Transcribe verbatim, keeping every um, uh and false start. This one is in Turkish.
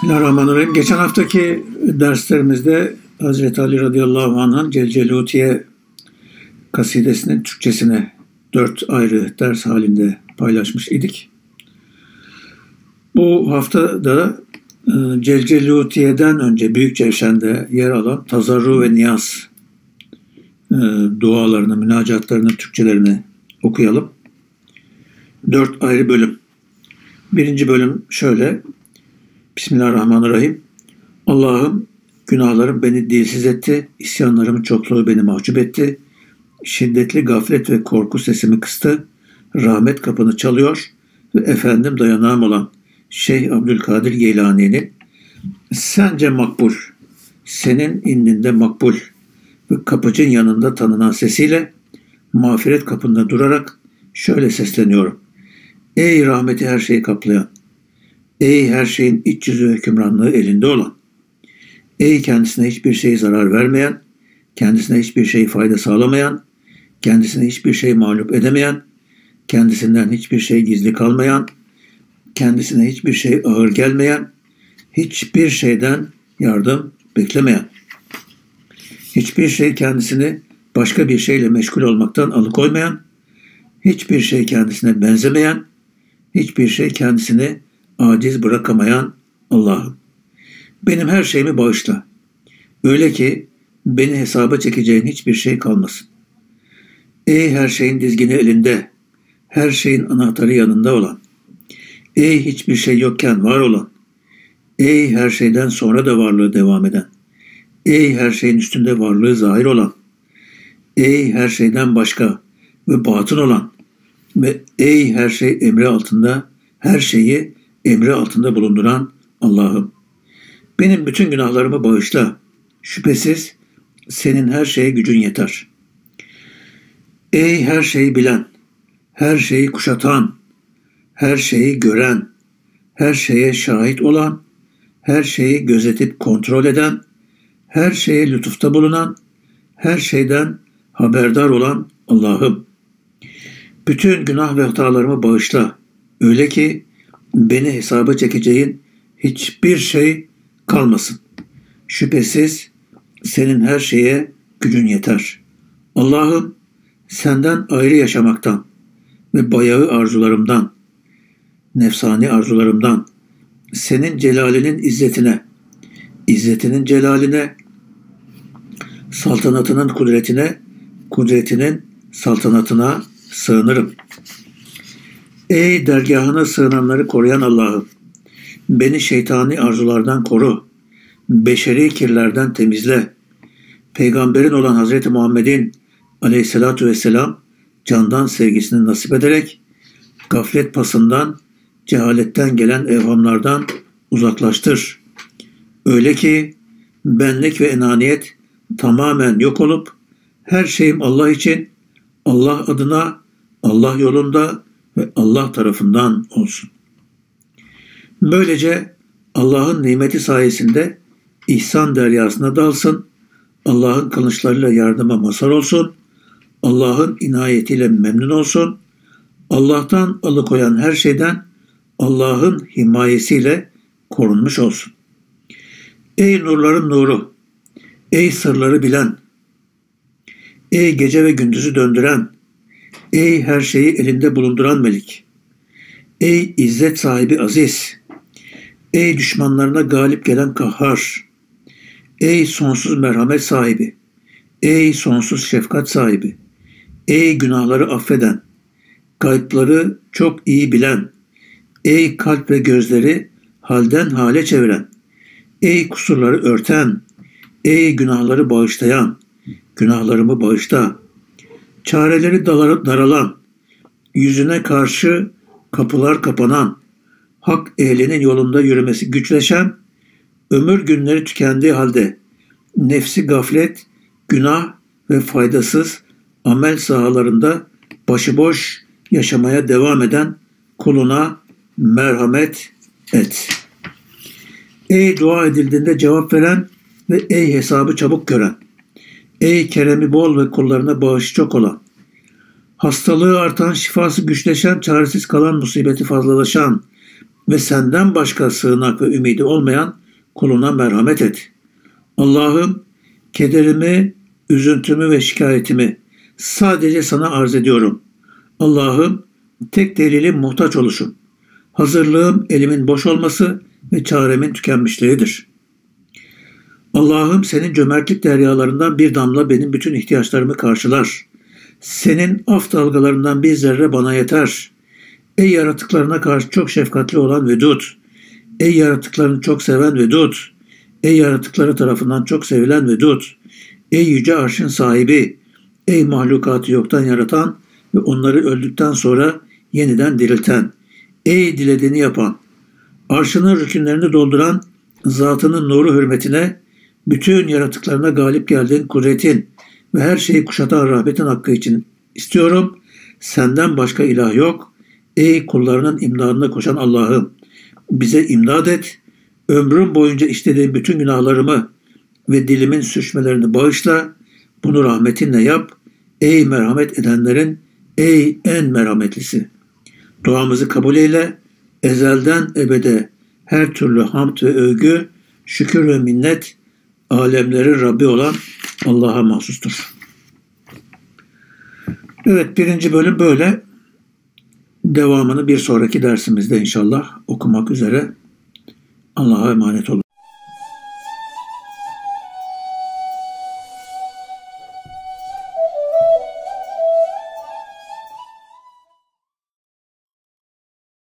Bismillahirrahmanirrahim. Geçen haftaki derslerimizde Hazreti Ali radıyallahu anh'ın Celcelutiye kasidesinin Türkçesini dört ayrı ders halinde paylaşmış idik. Bu hafta da Celcelutiye'den önce Büyük Cevşen'de yer alan Tazarru ve Niyaz dualarını, münacatlarını, Türkçelerini okuyalım. Dört ayrı bölüm. Birinci bölüm şöyle. Bismillahirrahmanirrahim. Allah'ım, günahlarım beni dilsiz etti, isyanlarımın çokluğu beni mahcup etti, şiddetli gaflet ve korku sesimi kıstı, rahmet kapını çalıyor ve efendim dayanağım olan Şeyh Abdülkadir Geylani'nin sence makbul, senin indinde makbul ve kapıcın yanında tanınan sesiyle mağfiret kapında durarak şöyle sesleniyorum. Ey rahmeti her şeyi kaplayan, ey her şeyin iç yüzü hükümranlığı elinde olan, ey kendisine hiçbir şey zarar vermeyen, kendisine hiçbir şey fayda sağlamayan, kendisine hiçbir şey mağlup edemeyen, kendisinden hiçbir şey gizli kalmayan, kendisine hiçbir şey ağır gelmeyen, hiçbir şeyden yardım beklemeyen, hiçbir şey kendisini başka bir şeyle meşgul olmaktan alıkoymayan, hiçbir şey kendisine benzemeyen, hiçbir şey kendisini aciz bırakamayan Allah'ım. Benim her şeyimi bağışla. Öyle ki beni hesaba çekeceğin hiçbir şey kalmasın. Ey her şeyin dizgini elinde, her şeyin anahtarı yanında olan, ey hiçbir şey yokken var olan, ey her şeyden sonra da varlığı devam eden, ey her şeyin üstünde varlığı zahir olan, ey her şeyden başka ve batın olan ve ey her şey emri altında, her şeyi emri altında bulunduran Allah'ım. Benim bütün günahlarımı bağışla. Şüphesiz senin her şeye gücün yeter. Ey her şeyi bilen, her şeyi kuşatan, her şeyi gören, her şeye şahit olan, her şeyi gözetip kontrol eden, her şeye lütufta bulunan, her şeyden haberdar olan Allah'ım. Bütün günah ve hatalarımı bağışla. Öyle ki beni hesaba çekeceğin hiçbir şey kalmasın. Şüphesiz senin her şeye gücün yeter. Allah'ım, senden ayrı yaşamaktan ve bayağı arzularımdan, nefsani arzularımdan, senin celalinin izzetine, izzetinin celaline, saltanatının kudretine, kudretinin saltanatına sığınırım. Ey dergahına sığınanları koruyan Allah'ım, beni şeytani arzulardan koru, beşeri kirlerden temizle. Peygamberin olan Hazreti Muhammed'in aleyhissalatu vesselam candan sevgisini nasip ederek gaflet pasından, cehaletten gelen evhamlardan uzaklaştır. Öyle ki benlik ve enaniyet tamamen yok olup her şeyim Allah için, Allah adına, Allah yolunda ve Allah tarafından olsun. Böylece Allah'ın nimeti sayesinde ihsan deryasına dalsın, Allah'ın kılıçlarıyla yardıma mazhar olsun, Allah'ın inayetiyle memnun olsun, Allah'tan alıkoyan her şeyden Allah'ın himayesiyle korunmuş olsun. Ey nurların nuru, ey sırları bilen, ey gece ve gündüzü döndüren, ey her şeyi elinde bulunduran Melik, ey izzet sahibi aziz, ey düşmanlarına galip gelen kahhar, ey sonsuz merhamet sahibi, ey sonsuz şefkat sahibi, ey günahları affeden, kayıpları çok iyi bilen, ey kalp ve gözleri halden hale çeviren, ey kusurları örten, ey günahları bağışlayan, günahlarımı bağışla, çareleri daralan, yüzüne karşı kapılar kapanan, hak ehlinin yolunda yürümesi güçleşen, ömür günleri tükendiği halde nefsi gaflet, günah ve faydasız amel sahalarında başıboş yaşamaya devam eden kuluna merhamet et. Ey dua edildiğinde cevap veren ve ey hesabı çabuk gören, ey keremi bol ve kullarına bağışı çok olan, hastalığı artan, şifası güçleşen, çaresiz kalan, musibeti fazlalaşan, ve senden başka sığınak ve ümidi olmayan kuluna merhamet et. Allah'ım kederimi, üzüntümü ve şikayetimi sadece sana arz ediyorum. Allah'ım tek delilim muhtaç oluşum. Hazırlığım elimin boş olması ve çaremin tükenmişliğidir. Allah'ım senin cömertlik deryalarından bir damla benim bütün ihtiyaçlarımı karşılar. Senin af dalgalarından bir zerre bana yeter. Ey yaratıklarına karşı çok şefkatli olan Vedud. Ey yaratıklarını çok seven Vedud. Ey yaratıkları tarafından çok sevilen Vedud. Ey yüce arşın sahibi. Ey mahlukatı yoktan yaratan ve onları öldükten sonra yeniden dirilten. Ey dilediğini yapan. Arşının rükünlerini dolduran zatının nuru hürmetine bütün yaratıklarına galip geldiğin kudretin ve her şeyi kuşatan rahmetin hakkı için istiyorum. Senden başka ilah yok. Ey kullarının imdadına koşan Allah'ım, bize imdad et. Ömrüm boyunca işlediğim bütün günahlarımı ve dilimin sürçmelerini bağışla. Bunu rahmetinle yap. Ey merhamet edenlerin, ey en merhametlisi. Duamızı kabul eyle. Ezelden ebede her türlü hamd ve övgü, şükür ve minnet alemlerin Rabbi olan Allah'a mahsustur. Evet, birinci bölüm böyle. Devamını bir sonraki dersimizde inşallah okumak üzere. Allah'a emanet olun.